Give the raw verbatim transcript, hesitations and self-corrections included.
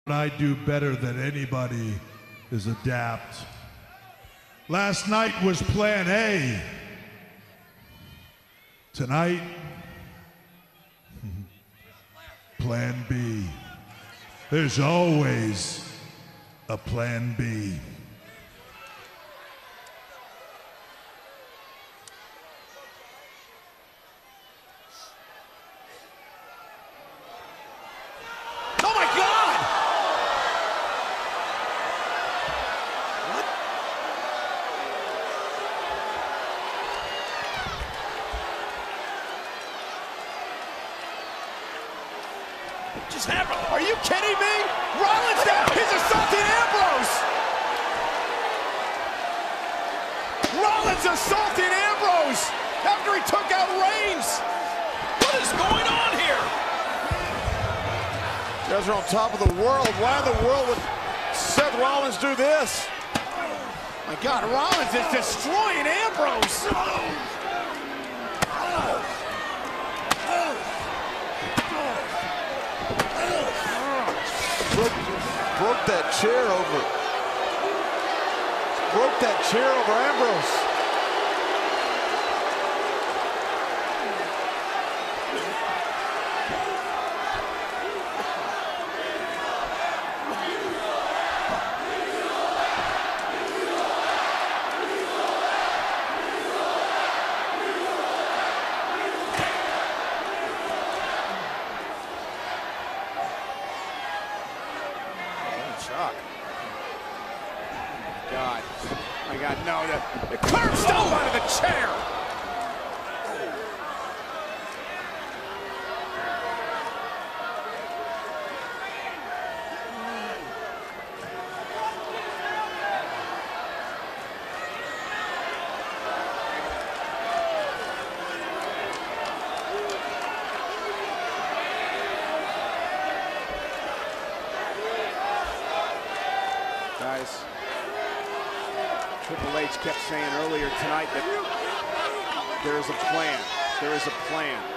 What I do better than anybody is adapt. Last night was plan A. Tonight, plan B. There's always a plan B. Oh my God! What? What just happened? Are you kidding me? Rollins down! He's assaulting Ambrose! Rollins assaulting Ambrose after he took out Reigns! What is going on here? You guys are on top of the world. Why in the world would Seth Rollins do this? My God, Rollins is destroying Ambrose. Broke, broke that chair over. Broke that chair over Ambrose. Shock. God. My God, no. The, the curb stomp out of the chair. Guys, Triple H kept saying earlier tonight that there is a plan. There is a plan.